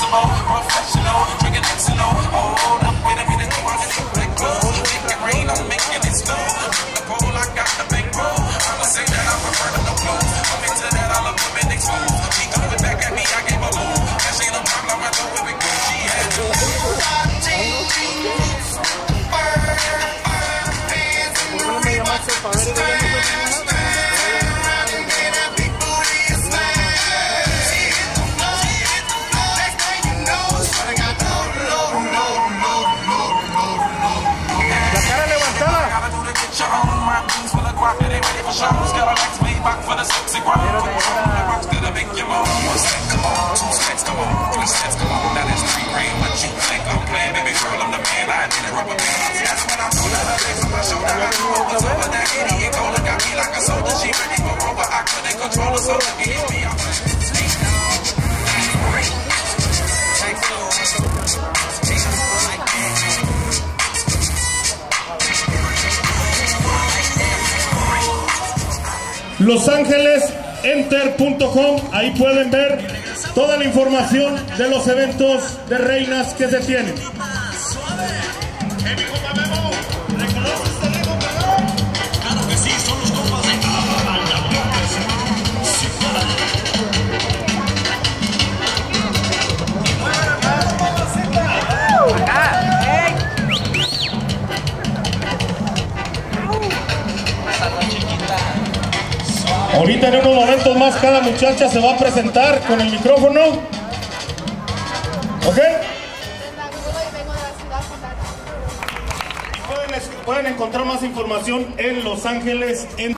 more professional, drinking Xanol. Hold up, wait a minute, I want to make clothes. Make it rain, I'm making it snow. The pole, I got the big roll. I'ma say that I prefer the no clothes. I'm into that, I love women exposed. She threw it back at me, I gave her move. That ain't no problem, I throw it big. She had to. Shows got a legs way back for the sexy ground. Rocks that make you moan. One step, come on, two steps, come on, three steps, come on. That is free reign. What you think I'm playing, baby girl? I'm the man. I need a rubber band. That's when I told her legs on my shoulder. I knew it was over. That idiot cola got me like a soldier. She ready for over. I couldn't control her, so to give me a LosAngelesEnter.com, ahí pueden ver toda la información de los eventos de reinas que se tienen. Claro que sí, son los compas de Ahorita en unos momentos más cada muchacha se va a presentar con el micrófono. ¿Ok? Pueden encontrar más información en Los Ángeles.